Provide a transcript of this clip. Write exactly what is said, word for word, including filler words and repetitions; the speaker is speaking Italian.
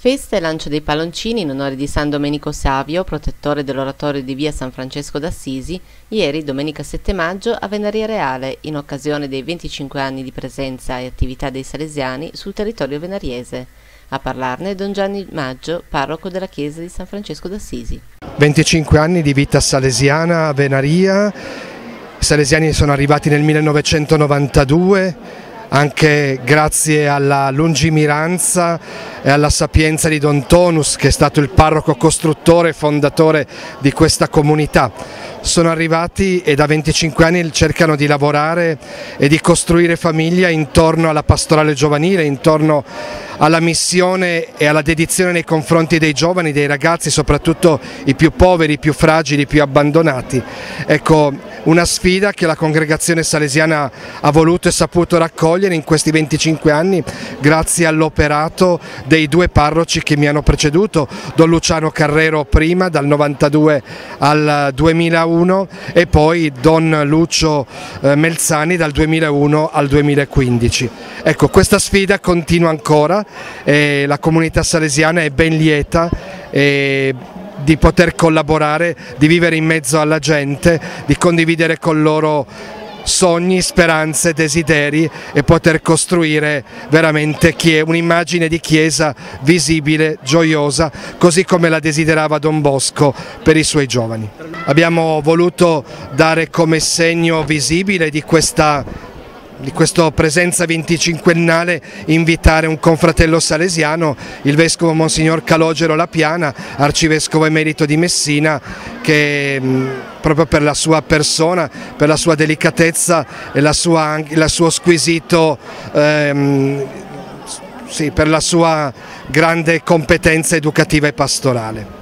Festa e lancio dei palloncini in onore di San Domenico Savio, protettore dell'oratorio di via San Francesco d'Assisi, ieri, domenica sette maggio, a Venaria Reale, in occasione dei venticinque anni di presenza e attività dei salesiani sul territorio venariese. A parlarne Don Gianni Maggio, parroco della chiesa di San Francesco d'Assisi. venticinque anni di vita salesiana a Venaria. I salesiani sono arrivati nel millenovecentonovantadue, anche grazie alla lungimiranza e alla sapienza di Don Tonus, che è stato il parroco costruttore e fondatore di questa comunità. Sono arrivati e da venticinque anni cercano di lavorare e di costruire famiglia intorno alla pastorale giovanile, intorno alla missione e alla dedizione nei confronti dei giovani, dei ragazzi, soprattutto i più poveri, i più fragili, i più abbandonati. Ecco, una sfida che la congregazione salesiana ha voluto e saputo raccogliere in questi venticinque anni grazie all'operato dei due parroci che mi hanno preceduto, Don Luciano Carrero prima, dal novantadue al duemilauno, e poi Don Lucio Melzani dal duemilauno al duemilaquindici. Ecco, questa sfida continua ancora e la comunità salesiana è ben lieta e di poter collaborare, di vivere in mezzo alla gente, di condividere con loro sogni, speranze, desideri e poter costruire veramente un'immagine di chiesa visibile, gioiosa, così come la desiderava Don Bosco per i suoi giovani. Abbiamo voluto dare come segno visibile di questa di questa presenza venticinquennale, invitare un confratello salesiano, il vescovo Monsignor Calogero Lapiana, arcivescovo emerito di Messina, che mh, proprio per la sua persona, per la sua delicatezza e la sua, il suo squisito, ehm, sì, per la sua grande competenza educativa e pastorale.